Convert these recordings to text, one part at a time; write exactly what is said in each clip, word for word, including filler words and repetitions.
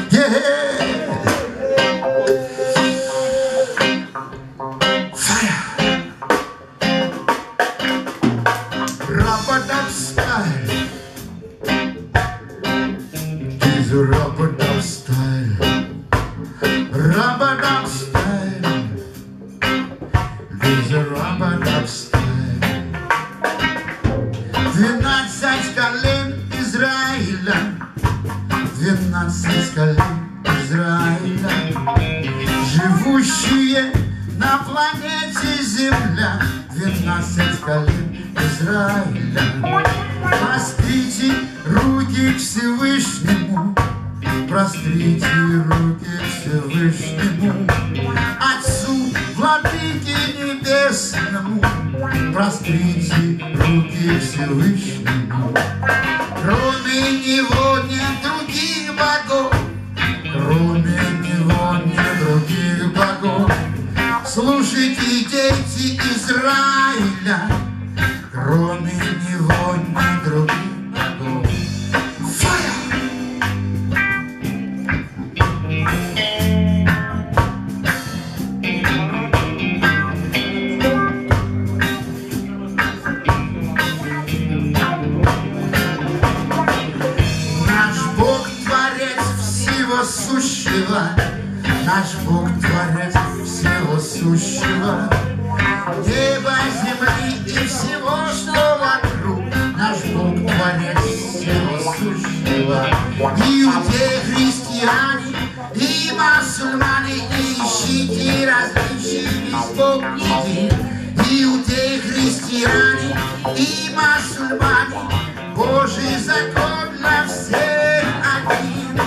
Rub-a-dub style is a rub-a-dub style. Rub-a-dub style is a rub-a-dub style. Двенадцать колен Израиля, двенадцать колен Израиля, живущие на планете Земля, двенадцать колен Израиля. Прострите руки к Всевышнему, прострите руки к Всевышнему, Отцу, Владыке Небесному, прострите руки к Всевышнему. Кроме Него нет других богов, кроме Него нет других богов. Слушайте, дети Израиля, кроме Него нет других богов. Fire! Наш Бог творец всего сущего, наш Бог творец всего сущего, неба, земли и всего, что вокруг. Наш Бог творец всего сущего. Иудеи, христиане и мусульмане, ищите различий, весь Бог един. Иудеи, христиане и мусульмане, Божий закон для всех один.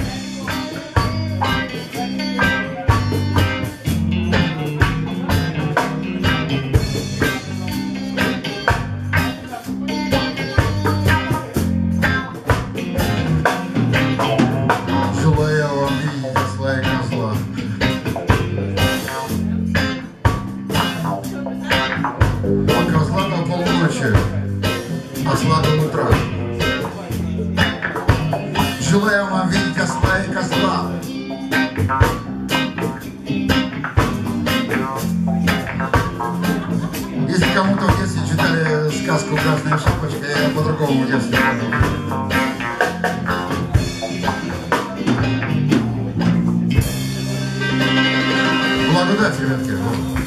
Желаю вам видеть осла и козла. А козла до полночи, осла до утра. Желаю вам видеть осла и козла. Если кому-то в детстве читали сказку «Красная шапочка», я по-другому в детстве понял. Благодать, ребятки.